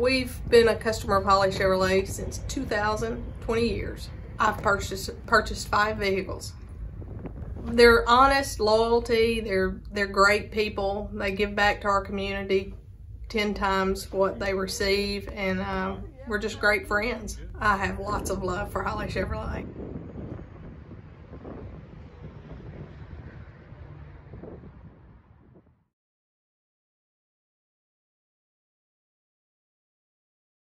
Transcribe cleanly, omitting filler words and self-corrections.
We've been a customer of Holley Chevrolet since 2000, 20 years. I've purchased 5 vehicles. They're honest, loyalty, they're great people. They give back to our community 10 times what they receive, and we're just great friends. I have lots of love for Holley Chevrolet.